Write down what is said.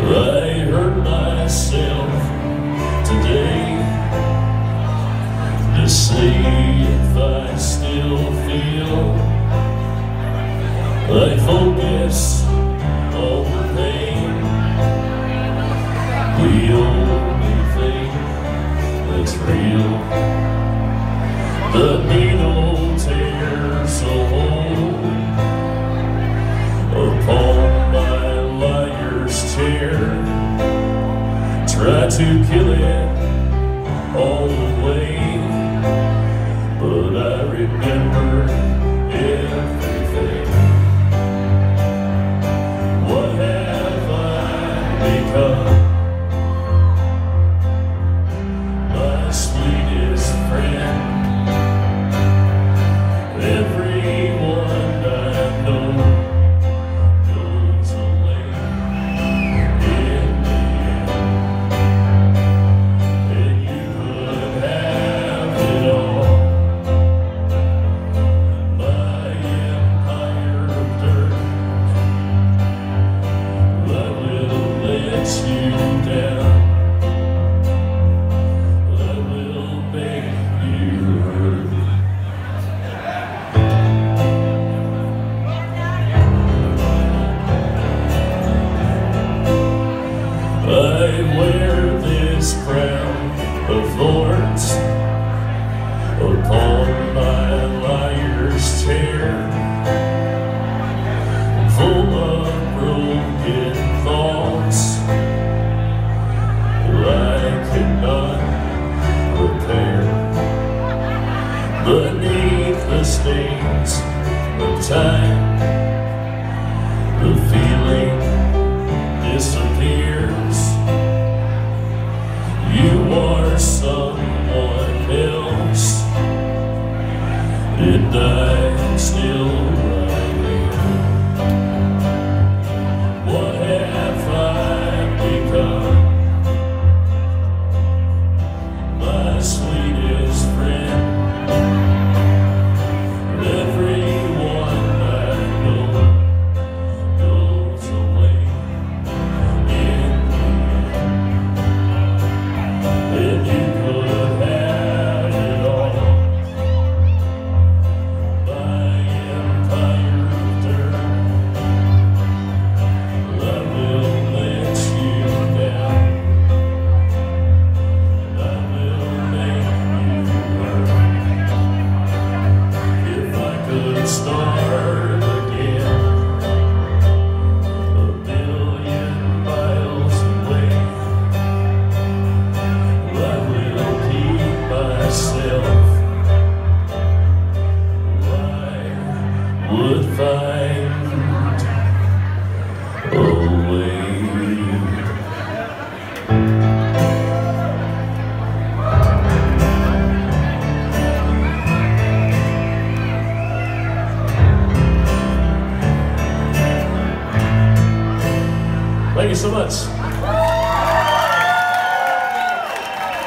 I hurt myself today to see if I still feel. I focus on the pain, the only thing that's real. The needle tears a hole upon my liar's chair. Try to kill it all away, but I remember everything. What have I become? My sweetest friend. Everyone I know goes away in the end, and you could have it all. My empire of dirt, I will let you down. I will make you hurt. I wear this crown of thorns upon my liar's chair, full of broken thoughts I cannot repair. Beneath the stains of time, the feeling disappears. You are someone else, and I'm still right here. What have I become? My sweetest friend. Everyone I know goes away in the end, and you could have it all. My empire of dirt, I will let you down, and I will make you hurt. If I could start again, a billion miles away, I will keep myself. I would find a way. Thank you so much.